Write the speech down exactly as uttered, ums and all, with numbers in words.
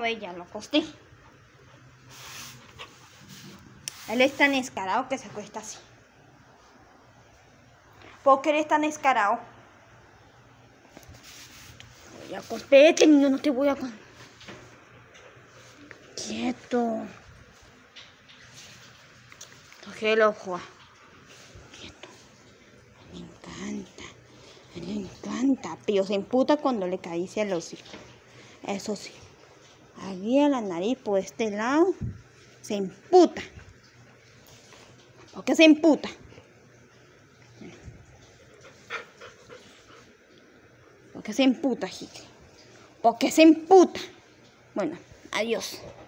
ve, ya lo acosté. Él es tan escarado que se acuesta así. ¿Por qué eres tan escarado? Voy a acostar, niño, no te voy a... Quieto. Coge el ojo. Quieto. Me encanta. A él le encanta. Pero se emputa cuando le acaricia el hocico. Eso sí. Aquí a la nariz por este lado. Se emputa. ¿Por qué se emputa? ¿Por qué se emputa, Jique? ¿Por qué se emputa? Bueno, adiós.